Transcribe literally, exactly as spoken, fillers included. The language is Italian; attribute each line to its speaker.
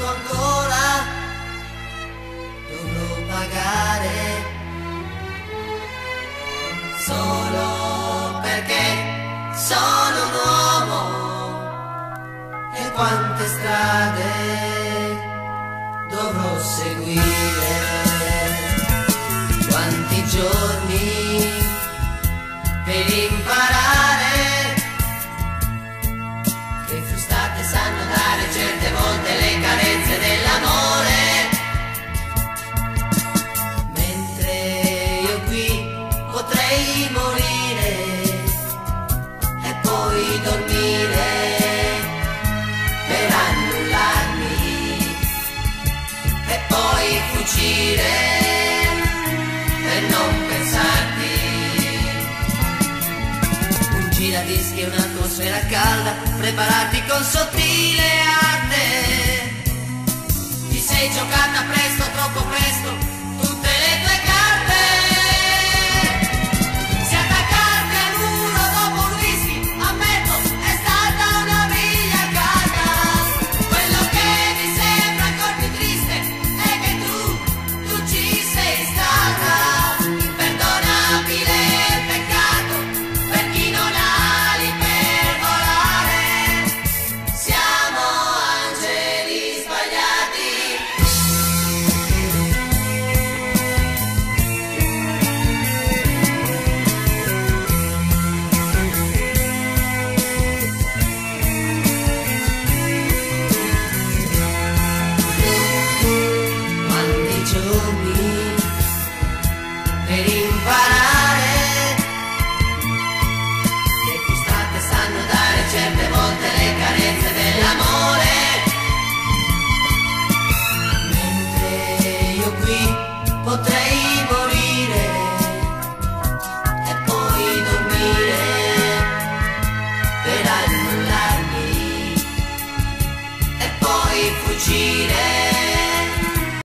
Speaker 1: quanto ancora dovrò pagare solo perché sono un uomo. E quante strade dovrò seguire, quanti giorni per imparare che frustate sanno dare certe volte le carezze dell'amore, mentre io qui potrei morire e poi dormire per annullarmi e poi fuggire per non pensarti. Un giradischi e un'atmosfera calda, preparati con sottile arte. Ti sei giocata presto, troppo presto, tutte le tue carte. Si attaccarti al muro dopo un whisky, ammetto, è stata una briglia calda. Quello che mi sembra ancora più triste è che tu, tu ci sei stata. Imperdonabile peccato per chi non ha ali per volare. Siamo angeli sbagliati. Quanti giorni